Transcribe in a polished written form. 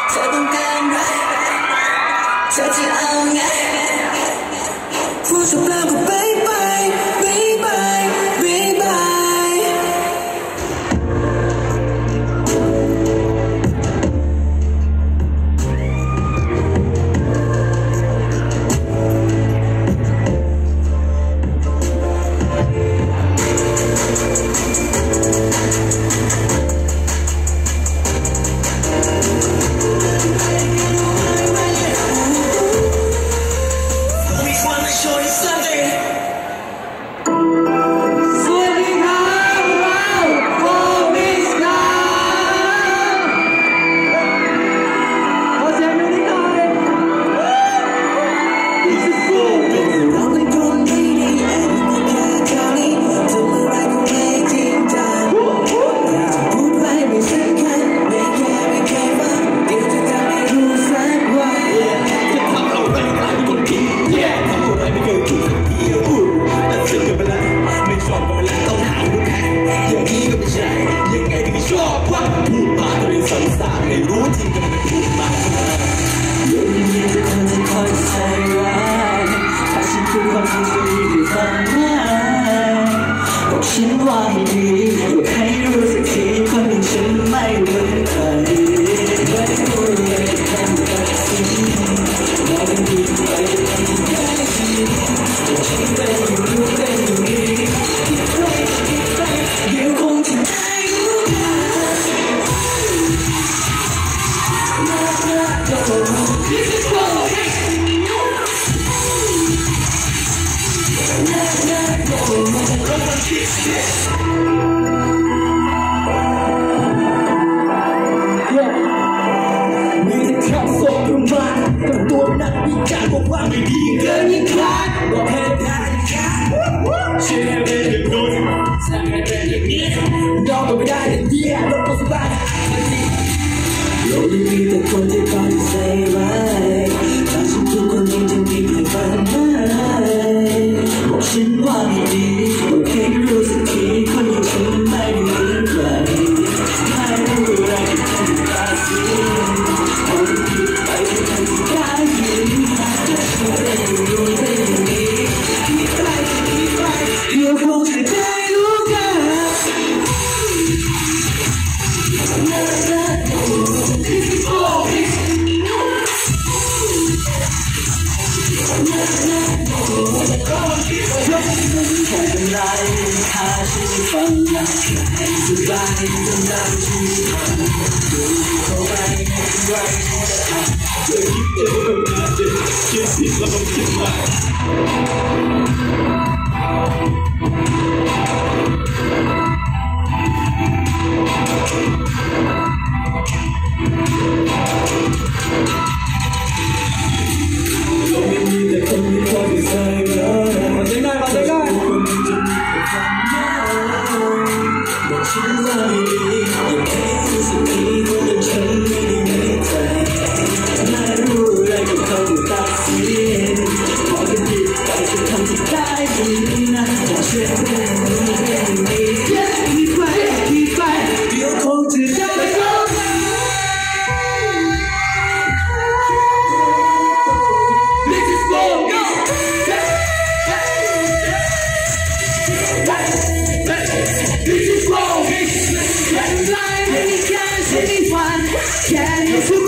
เธอต้องการอะไรเธอจะเอาไงพูดสักครั้งก็บายบายบายบายบายบายฉันว่าให้ดีอยากให้รู้สักทีคนอย่างฉันไม่เหมือนใครไม่รู้เลยทำแบบนี้มองเป็นดีไปทำได้ดีแต่ฉันเป็นอย่างรู้เป็นอย่างนี้คิดไปเดี๋ยวคงจะได้รู้มีแต่คำสบประมาทกับตัวนักวิจารณ์บอกว่าไม่ดีเกินยิ่งคลาดบอกให้ได้ค่ะเชื่อเป็นอย่างนู้นสั่งให้เป็นอย่างนี้ดองก็ไม่ได้แต่เดียวเราก็สบายโลกนี้มีแต่คนที่เขาจะใส่ร้ายแต่ฉันทุกคนยังจะมีใครฝันได้บอกฉันว่าไม่ดีบอกให้รู้สักทีคนอย่างฉันไม่เหมือนใครไม่รู้อะไรที่ทำตาเสียเอาไปคิดไปทำได้ยินแต่ฉันเป็นอย่างนู้นเป็นอย่างนี้คิดไปเดี๋ยวคงจะได้รู้กันแค่เป็นไรถ้าฉันฟังนะให้สบายจนได้ชีวิตดูเข้าไปให้เป็นไรเธอคิดเองก็น่าจะคิดผิดแล้วก็คิดใหม่ฉันว่าไม่ดีอยากให้รู้สึกดีคนอย่างฉันไม่ได้ในใจไม่รู้อะไรกับเขาอยู่ตาเสียพอเป็นผิดไปจะทำที่ได้ดีนะแต่เชื่อเรื่องนี้เรื่องนี้คิดไปเดี๋ยวคงจะได้รู้กันThis is for you This is for me Can I make it anyone? Can you